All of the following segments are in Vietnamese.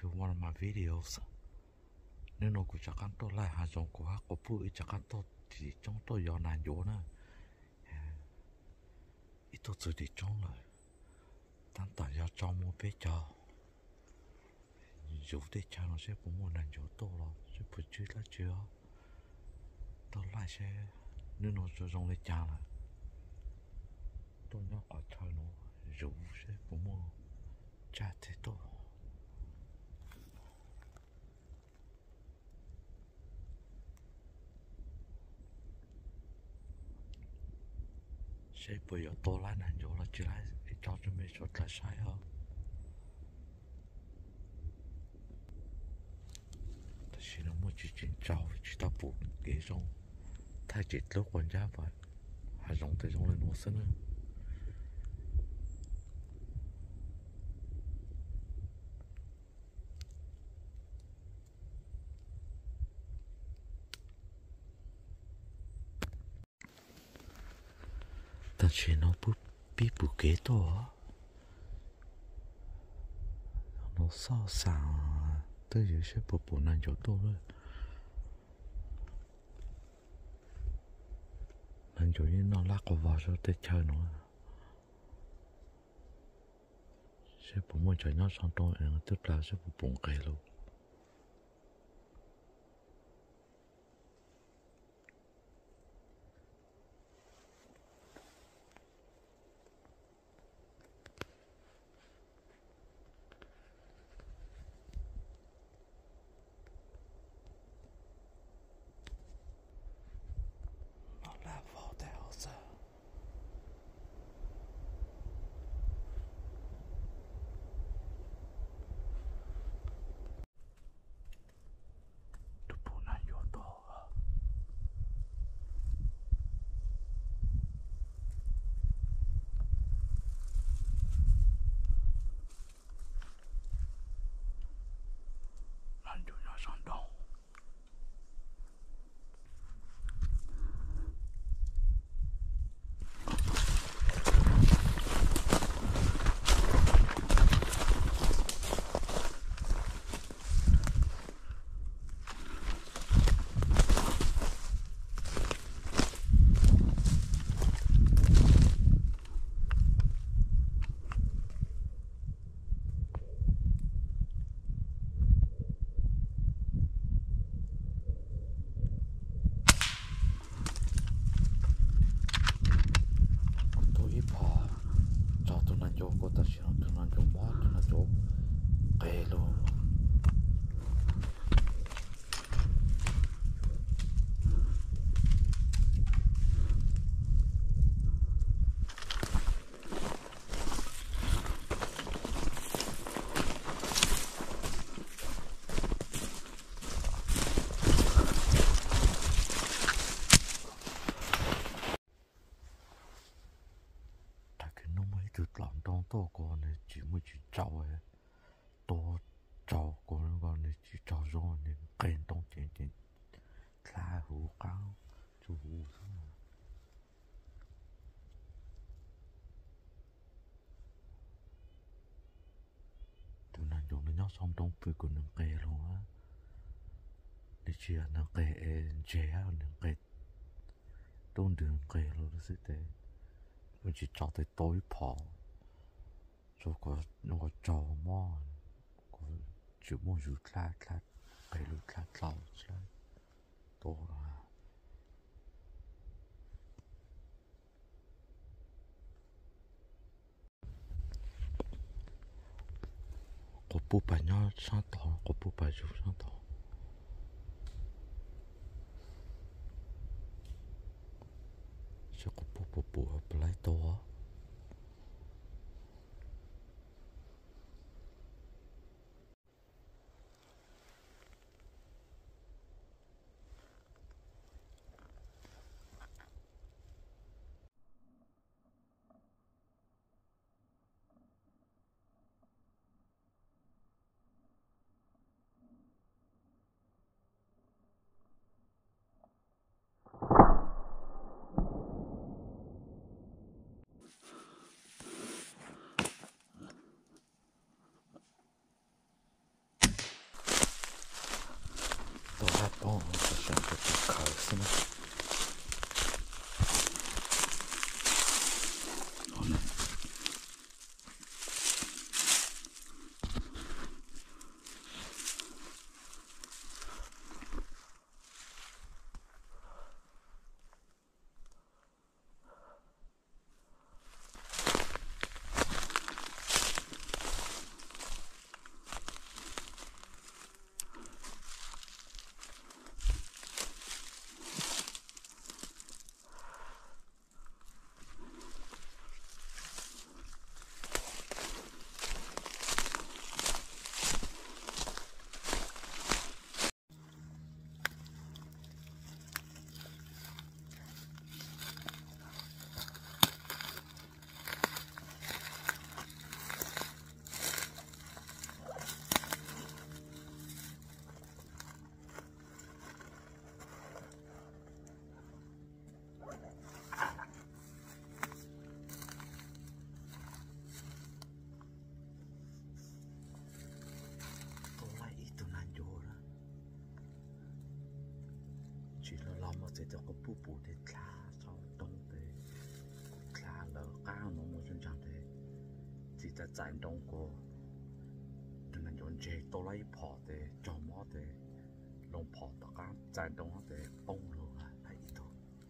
to one of my videos. Nên nó cũng chắc chắn tôi lại hà giống của hát của phụ chắc chắn tôi thì trong tôi do nàn dỗ nữa. Ít tôi chỉ đi trong rồi. Tăng tại do trong một bé cho. Dù để cho nó sẽ cũng một nàn dỗ tôi rồi. Sẽ phải chơi là chưa. Tôi lại sẽ nên nó cho trong lấy cha là. Tôi nhớ ở trời nó dù sẽ cũng một cha thế tôi. Sẽ bây giờ tôi lại nàn dỗ là chỉ lại cho mình cho lại sai hơn. Chỉ nó mới chỉ chuyện trâu chỉ ta buồn cái trong thay chết lúc quan gia vậy hà giống tới trong lên nó sân nữa ta chỉ nó bị bù kế to nó sao sàng tới giờ sẽ bù nan chỗ to rồi nan chỗ như nó lắc vào rồi tới chơi nó sẽ bù một chỗ nhỏ sang to tức là sẽ bù bùng cái luôn to con này chỉ mới chỉ trâu ấy to trâu con này chỉ trâu rồi nên kén tông tiền là hú cao chú hú tụi nó dùng nó nhóc xong tông phải của nó kề luôn á để chia nó kề chế nó kề tông đường kề luôn đó sẽ thế mình chỉ cho tới tối phò rồi nó có trò mò có chịu mua rút lát cái rút lát lẩu chứ to là có búp bài nhỏ sang to có búp bài rút sang to sẽ có búp lại to thì tôi có bù bù để thả sau đông để thả lỡ cao nó một chân chẳng thế chỉ ta chạy đông cô đừng nên chọn chế tôi lấy bỏ để cho mỏ để lồng bỏ tất cả chạy đông để bông luôn là phải thôi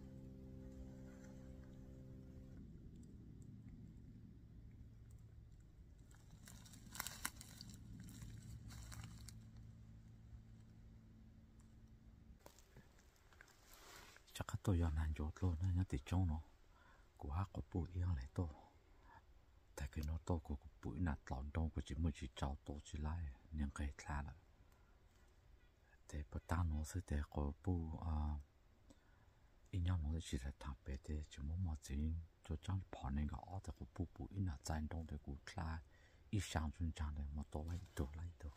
chắc là tôi giờ này chốt luôn đó nhá thì trong nó của hát có bụi yên lại tôi tại cái nó tôi của bụi nạt lọn đông của chỉ mới chỉ trâu tôi chỉ lại nhưng cái thà là để bắt ta nó sẽ để có bụi in nhau nó chỉ là thằng bé để chỉ muốn một chuyện cho trong bỏ nên gõ thì có bụi bụi nạt dài đông để của thà ít sáng chuyên trang để mà tôi lấy tôi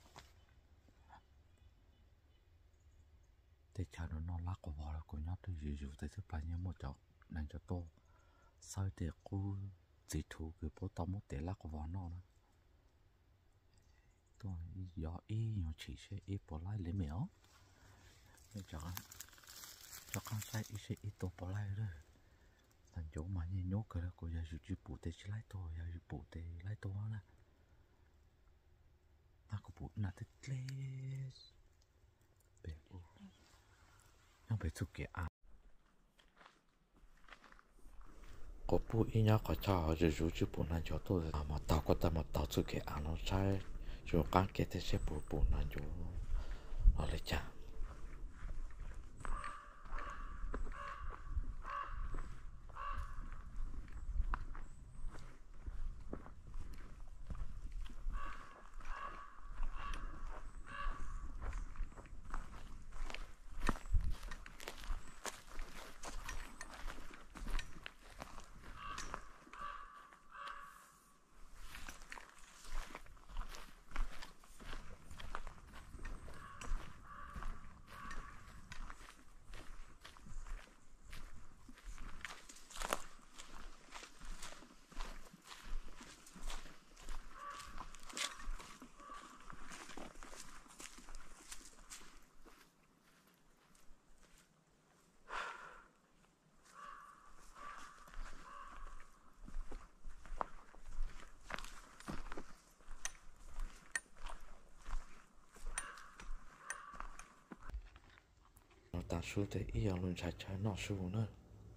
để cha nó lắc của vợ là của nhóc tôi dù tới thứ bảy nhá một chỗ này cho tôi sau để cô chỉ thủ cái bố tao muốn để lắc của vợ nó đó tôi giờ ý nó chỉ sẽ ý bỏ lại lấy mèo cho con sai ý sẽ ý tôi bỏ lại rồi thành chỗ mà như nhốt cái đó cô giờ chỉ bù tê chỉ lấy tôi giờ bù tê lấy tôi nè ta có bù là thích lết bé ô nhưng bé chụp cái à có bù ý nhá có cho rồi chỉ bù là cho tôi mà tao có tao mà tao chụp cái à nó sai rồi con cái thế sẽ bù là chỗ nó lấy chả ta số thì ý ông luôn chạy nó số nữa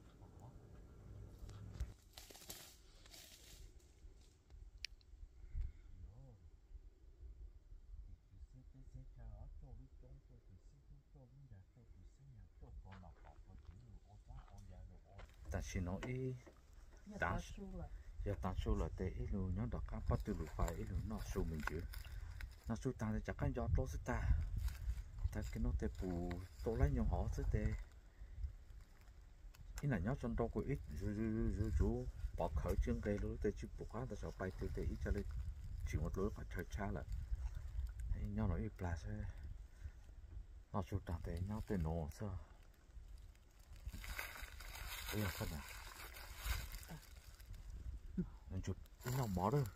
ta chỉ nói ý ta giờ ta số là để ý luôn nó đọc các bắt từ lục phải ý luôn nó số mình chứ nó số ta thì chắc cái gió tốt sẽ ta ta cái nó để bù tôi lấy nhau họ sẽ để ý là nhớ trong đó có ít chú bỏ khởi chương cây luôn để chụp bục á ta sợ bay từ ít cho lên chỉ một lối phải chơi xa là nhau nói ít là sẽ nó số ta để nhau để nổ sao bây giờ phân à nên chụp cái nào mỏ đó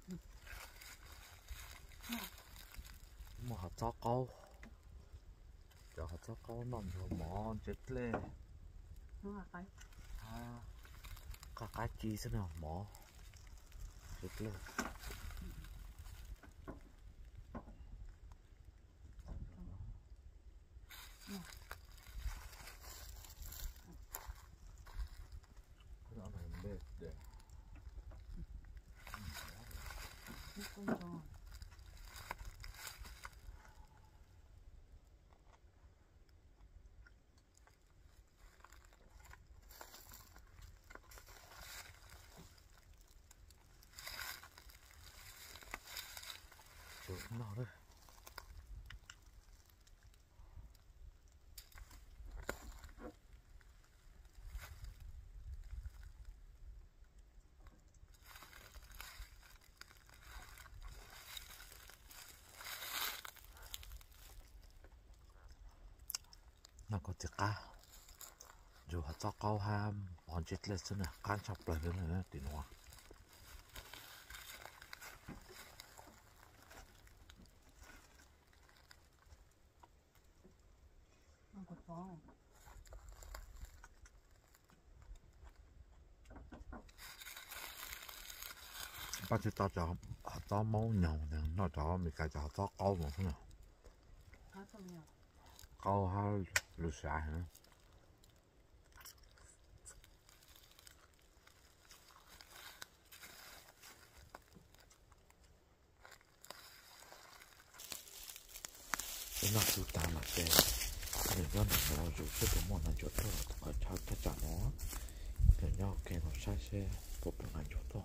mà họ cho câu cho họ cho câu nằm rồi mỏ chết lên cái chi thế nào mỏ chết lên cái đó này mệt để chỗ nào đấy nó có tiếng cá dù họ cho câu ham bọn chết lên xin à can chọc lại lên này tiền hoa bắt đầu cho họ to máu nhậu nè nó cho mình cái cho to câu mà không nào câu hay lúa xài nữa nó tụt ta mà kệ để cho nó rồi sẽ có một ngày chỗ đó ở trong tất cả nó để nhau kệ nó sai xe một ngày chỗ đó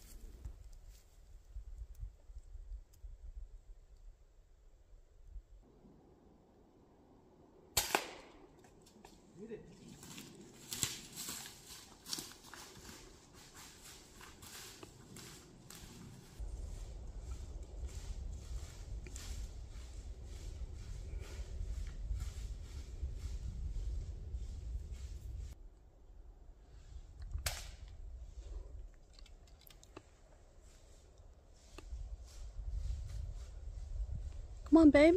Come on, babe.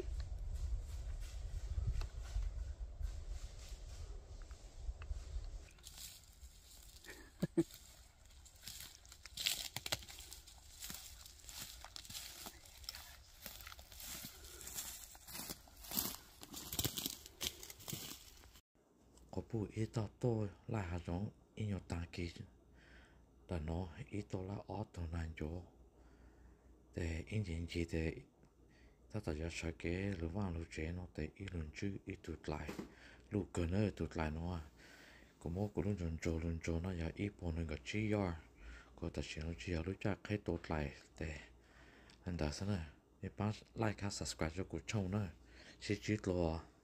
có bụi ít to tôi là giống ít nhiều tàng kỳ là nó ít to là ở tầng này chỗ để in diện gì để ta tại giờ sai cái lúa vàng lúa trẻ nó để ít lần chứ ít tụt lại lúa cờ nó tụt lại nó à có một cái luôn tròn nó giờ ít bỏ nên cái chỉ do có ta chỉ nó chỉ là lúa chắc cái tụt lại để anh đã xem này nếu bạn like và subscribe cho cuộc trâu nữa sẽ chỉ lo